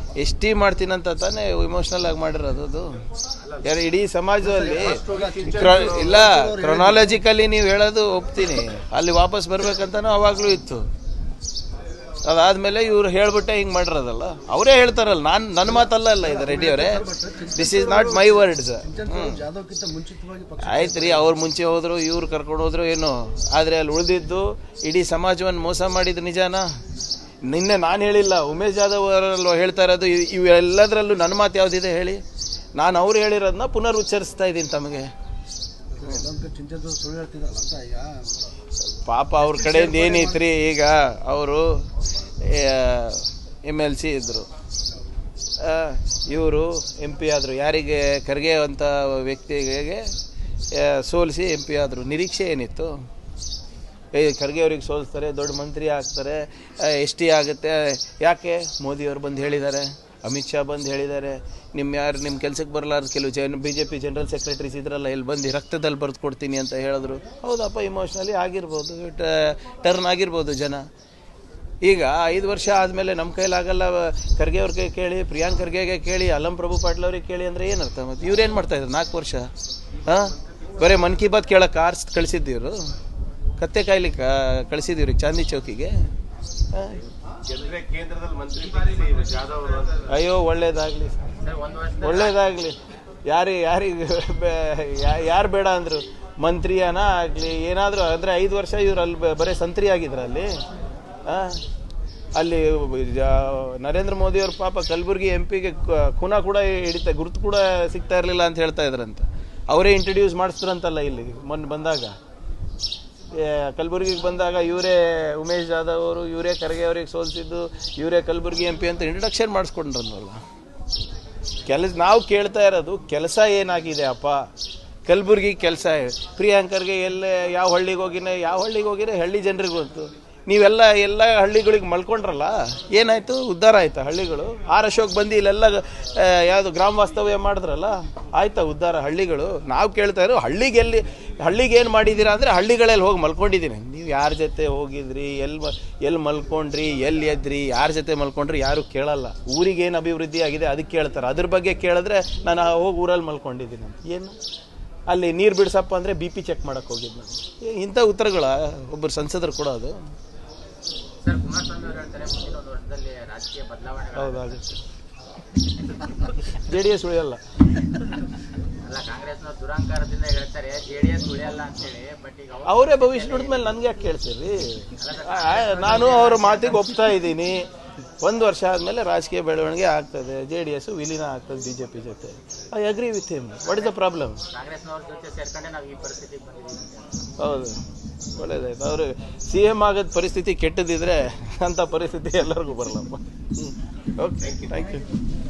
ಎಷ್ಟಿ ಮಾಡ್ತೀನಂತ ತಾನೇ ಇಮೋಷನಲ್ ಆಗಿ ಮಾಡಿರೋದು ಅದು. ಯಾರು ಇಡೀ ಸಮಾಜದಲ್ಲಿ ಇಲ್ಲ ಕ್ರೊನಾಲಜಿಕಲಿ ನೀವು ಹೇಳೋದು ಒಪ್ತೀನಿ, ಅಲ್ಲಿ ವಾಪಸ್ ಬರ್ಬೇಕಂತಾನು ಅವಾಗ್ಲೂ ಇತ್ತು. ಅದಾದ್ಮೇಲೆ ಇವ್ರು ಹೇಳ್ಬಿಟ್ಟೆ ಹಿಂಗೆ ಮಾಡಿರೋದಲ್ಲ, ಅವರೇ ಹೇಳ್ತಾರಲ್ಲ, ನನ್ನ ಮಾತಲ್ಲ ಅಲ್ಲ ಇದು ರೆಡ್ಡಿ ಅವರೇ, this is not my words. ಆಯ್ತು ರೀ, ಅವ್ರು ಮುಂಚೆ ಹೋದ್ರು, ಇವ್ರು ಕರ್ಕೊಂಡು ಹೋದ್ರು ಏನು, ಆದರೆ ಅಲ್ಲಿ ಉಳಿದಿದ್ದು ಇಡೀ ಸಮಾಜವನ್ನು ಮೋಸ ಮಾಡಿದ್ದು ನಿಜಾನಾ? ನಿನ್ನೆ ನಾನು ಹೇಳಿಲ್ಲ, ಉಮೇಶ್ ಜಾಧವ್ ಅವರಲ್ಲೂ ಹೇಳ್ತಾ ಇರೋದು. ಇವೆಲ್ಲದರಲ್ಲೂ ನನ್ನ ಮಾತು ಯಾವುದಿದೆ ಹೇಳಿ? ನಾನು ಅವ್ರು ಹೇಳಿರೋದನ್ನ ಪುನರ್ ಉಚ್ಚರಿಸ್ತಾ ಇದ್ದೀನಿ ತಮಗೆ. ಪಾಪ ಅವ್ರ ಕಡೆಯಿಂದ ಏನೈತ್ರಿ, ಈಗ ಅವರು MLC ಇದ್ರು, ಇವರು MP ಆದರು. ಯಾರಿಗೆ? ಖರ್ಗೆ ಅಂತ ವ್ಯಕ್ತಿಗೆ ಸೋಲಿಸಿ MP ಆದರು. ನಿರೀಕ್ಷೆ ಏನಿತ್ತು? ಖರ್ಗೆ ಅವ್ರಿಗೆ ಸೋಲಿಸ್ತಾರೆ, ದೊಡ್ಡ ಮಂತ್ರಿ ಆಗ್ತಾರೆ, ST ಆಗುತ್ತೆ. ಯಾಕೆ? ಮೋದಿಯವರು ಬಂದು ಹೇಳಿದ್ದಾರೆ, ಅಮಿತ್ ಶಾ ಬಂದು ಹೇಳಿದ್ದಾರೆ, ನಿಮ್ಮ ಕೆಲಸಕ್ಕೆ ಬರಲಾರ್ದು ಕೆಲವು BJP ಜನರಲ್ ಸೆಕ್ರೆಟರೀಸ್ ಇದ್ರಲ್ಲ, ಇಲ್ಲಿ ಬಂದು ರಕ್ತದಲ್ಲಿ ಬರೆದು ಕೊಡ್ತೀನಿ ಅಂತ ಹೇಳಿದ್ರು. ಹೌದಪ್ಪ, ಇಮೋಷ್ನಲಿ ಆಗಿರ್ಬೋದು, ಟರ್ನ್ ಆಗಿರ್ಬೋದು ಜನ. ಈಗ 5 ವರ್ಷ ಆದಮೇಲೆ ನಮ್ಮ ಕೈಲಾಗಲ್ಲ, ಖರ್ಗೆ ಅವ್ರಿಗೆ ಕೇಳಿ, ಪ್ರಿಯಾಂಕ್ ಖರ್ಗೆಗೆ ಕೇಳಿ, ಅಲ್ಲಂ ಪ್ರಭು ಪಾಟೀಲ್ ಅವ್ರಿಗೆ ಕೇಳಿ ಅಂದರೆ ಏನರ್ಥ? ಮತ್ತು ಇವ್ರೇನು ಮಾಡ್ತಾಯಿದ್ರು 4 ವರ್ಷ? ಬರೀ ಮನ್ ಕಿ ಬಾತ್ ಕೇಳಕ್ಕೆ ಕಳಿಸಿದ್ದೀವ್ರು, ಕತ್ತೆ ಕಾಯ್ಲಿಕ್ಕೆ ಕಳಿಸಿದ್ದೀವ್ರಿ ಚಾಂದಿ ಚೌಕಿಗೆ. ಅಯ್ಯೋ, ಒಳ್ಳೇದಾಗಲಿ ಒಳ್ಳೇದಾಗಲಿ. ಯಾರು ಬೇಡ ಅಂದರು? ಮಂತ್ರಿಯನ ಆಗಲಿ ಏನಾದರೂ ಅಂದರೆ 5 ವರ್ಷ ಇವ್ರು ಅಲ್ಲಿ ಬರೀ ಸಂತ್ರಿ ಆಗಿದ್ರ ಅಲ್ಲಿ ನರೇಂದ್ರ ಮೋದಿಯವ್ರ ಪಾಪ ಕಲಬುರ್ಗಿ MP ಗೆ ಖುನ ಕೂಡ ಗುರುತು ಕೂಡ ಸಿಗ್ತಾ ಇರಲಿಲ್ಲ ಅಂತ ಹೇಳ್ತಾ ಇದ್ರಂತ. ಅವರೇ ಇಂಟ್ರಡ್ಯೂಸ್ ಮಾಡಿಸ್ತಾರಂತಲ್ಲ ಇಲ್ಲಿ ಮೊನ್ನೆ ಬಂದಾಗ, ಕಲಬುರ್ಗಿಗೆ ಬಂದಾಗ ಇವರೇ ಉಮೇಶ್ ಜಾಧವ್ ಅವರು, ಇವರೇ ಖರ್ಗೆ ಅವ್ರಿಗೆ ಸೋಲಿಸಿದ್ದು, ಇವರೇ ಕಲಬುರ್ಗಿ MP ಅಂತ ಇಂಟ್ರಡಕ್ಷನ್ ಮಾಡಿಸ್ಕೊಂಡ್ರಲ್ಲ. ನಾವು ಕೇಳ್ತಾ ಇರೋದು ಕೆಲಸ ಏನಾಗಿದೆ ಅಪ್ಪ? ಕಲಬುರ್ಗಿ ಕೆಲಸ, ಪ್ರಿಯಾಂಕರ್ಗೆ ಯಾವ ಹಳ್ಳಿಗೆ ಹೋಗಿನ ಹಳ್ಳಿ ಜನರಿಗೆ ಗೊತ್ತು. ನೀವೆಲ್ಲ ಹಳ್ಳಿಗಳಿಗೆ ಮಲ್ಕೊಂಡ್ರಲ್ಲ, ಏನಾಯ್ತು? ಉದ್ಧಾರ ಆಯ್ತಾ ಹಳ್ಳಿಗಳು? ಅಶೋಕ್ ಬಂದು ಇಲ್ಲೆಲ್ಲ ಯಾವುದು ಗ್ರಾಮ ವಾಸ್ತವ್ಯ ಮಾಡಿದ್ರಲ್ಲ, ಆಯ್ತಾ ಉದ್ಧಾರ ಹಳ್ಳಿಗಳು? ನಾವು ಕೇಳ್ತಾ ಇರೋ ಹಳ್ಳಿಗೆ ಏನು ಮಾಡಿದ್ದೀರಾ ಅಂದರೆ ಹಳ್ಳಿಗಳಲ್ಲಿ ಹೋಗಿ ಮಲ್ಕೊಂಡಿದ್ದೀನಿ. ನೀವು ಯಾರ ಜೊತೆ ಹೋಗಿದ್ರಿ, ಎಲ್ಲಿ ಮಲ್ಕೊಂಡ್ರಿ, ಎಲ್ಲಿ ಎದ್ರಿ, ಯಾರ ಜೊತೆ ಮಲ್ಕೊಂಡ್ರಿ ಯಾರು ಕೇಳಲ್ಲ. ಊರಿಗೆ ಏನು ಅಭಿವೃದ್ಧಿ ಆಗಿದೆ ಅದಕ್ಕೆ ಕೇಳ್ತಾರೆ. ಅದ್ರ ಬಗ್ಗೆ ಕೇಳಿದ್ರೆ ನಾನು ಹೋಗಿ ಊರಲ್ಲಿ ಮಲ್ಕೊಂಡಿದ್ದೀನಿ ಅಂತ. ಏನು ಅಲ್ಲಿ ನೀರು ಬಿಡಿಸಪ್ಪ ಅಂದರೆ BP ಚೆಕ್ ಮಾಡೋಕ್ಕೆ ಹೋಗಿದ್ದು ನಾನು. ಇಂಥ ಉತ್ತರಗಳ ಒಬ್ಬರು ಸಂಸದರು ಕೊಡೋದು? ಹೌದಾಗುತ್ತೆ. JDS ಉಳಿಯಲ್ಲ. ಅವರೇ ಭವಿಷ್ಯ ನೋಡಿದ್ಮೇಲೆ ನನಗೆ ಯಾಕೆ ಕೇಳ್ತೀರಿ? ನಾನು ಅವ್ರ ಮಾತಿಗೆ ಒಪ್ತಾ ಇದ್ದೀನಿ. 1 ವರ್ಷ ಆದಮೇಲೆ ರಾಜಕೀಯ ಬೆಳವಣಿಗೆ ಆಗ್ತದೆ, JDS ವಿಲೀನ ಆಗ್ತದೆ BJP ಜೊತೆ. I agree with him. What is the problem? ಹೌದು, ಒಳ್ಳೇದಾಯ್ತು. ಅವರು CM ಆಗೋದು ಪರಿಸ್ಥಿತಿ ಕೆಟ್ಟದಿದ್ರೆ ಅಂಥ ಪರಿಸ್ಥಿತಿ ಎಲ್ಲರಿಗೂ ಬರಲ್ಲಪ್ಪ. Okay, thank you.